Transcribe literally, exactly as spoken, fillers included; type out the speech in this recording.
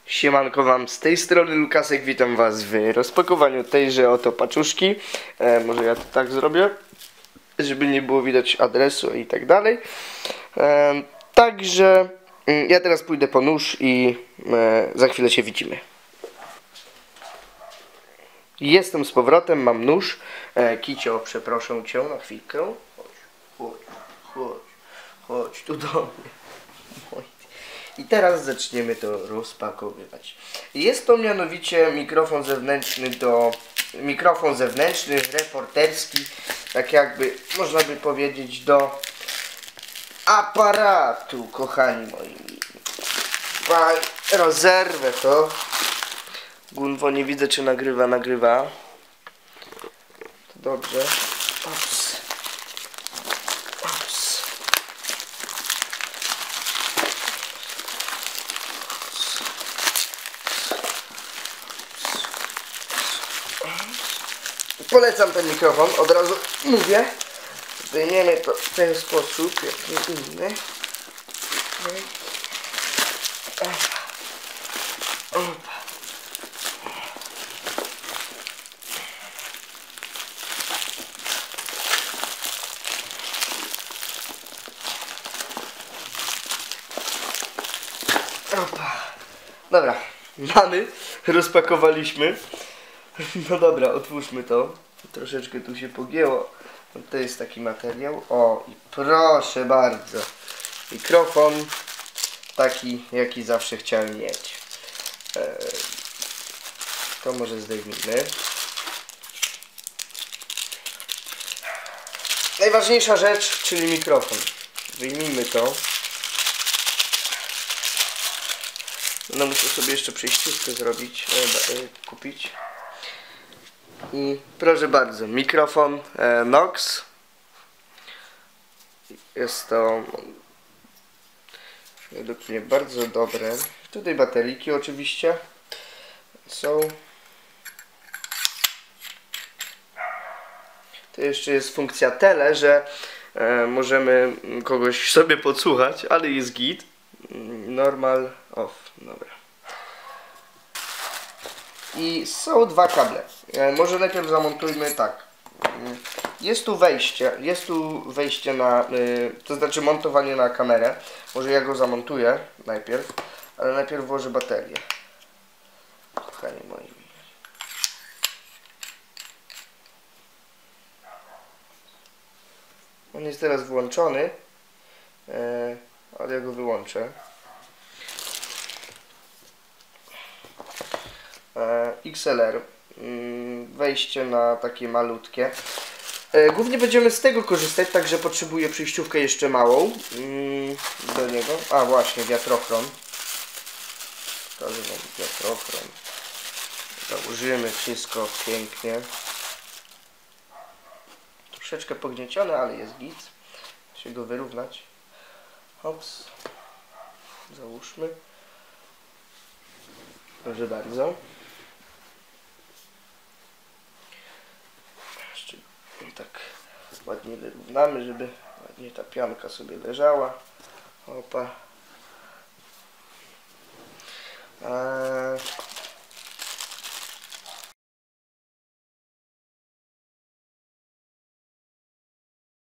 Siemanko wam, z tej strony Lukasek, witam was w rozpakowaniu tejże oto paczuszki. e, Może ja to tak zrobię, żeby nie było widać adresu i tak dalej. e, Także mm, ja teraz pójdę po nóż i e, za chwilę się widzimy. Jestem z powrotem, mam nóż. e, Kicio, przeproszę cię na chwilkę. Chodź, chodź, chodź, chodź tu do mnie. Chodź. I teraz zaczniemy to rozpakowywać. Jest to mianowicie mikrofon zewnętrzny do mikrofon zewnętrzny, reporterski, tak jakby można by powiedzieć do aparatu, kochani moi. Rozerwę to. Gunwo, nie widzę, czy nagrywa, nagrywa. To dobrze. Ops. Ops. Polecam ten mikrofon, od razu mówię. Wyjmiemy to w ten sposób, jak nie inny. Opa. Opa. Dobra, mamy, rozpakowaliśmy. No dobra, otwórzmy to. Troszeczkę tu się pogięło. To jest taki materiał. O, i proszę bardzo. Mikrofon taki, jaki zawsze chciałem mieć. Eee, to może zdejmijmy. Najważniejsza rzecz, czyli mikrofon. Wyjmijmy to. No muszę sobie jeszcze przejściówkę zrobić, e, e, kupić. I proszę bardzo, mikrofon e, Nox. Jest to według mnie bardzo dobre. Tutaj bateryjki oczywiście są. To jeszcze jest funkcja tele, że e, możemy kogoś sobie podsłuchać, ale jest git. Normal off, dobra. I są dwa kable. E, może najpierw zamontujmy tak. Jest tu wejście, jest tu wejście na, y, to znaczy montowanie na kamerę. Może ja go zamontuję najpierw, ale najpierw włożę baterię. Kochani moi. On jest teraz włączony, y, ale ja go wyłączę. X L R, wejście na takie malutkie. Głównie będziemy z tego korzystać, także potrzebuję przejściówkę jeszcze małą do niego. A właśnie, wiatrochron. Pokażę wam wiatrochron. Założymy wszystko pięknie. Troszeczkę pogniecione, ale jest git. Da się go wyrównać. Hops. Załóżmy. Proszę bardzo. Jeszcze tak ładnie wyrównamy, żeby ładnie ta pianka sobie leżała. Opa. Eee,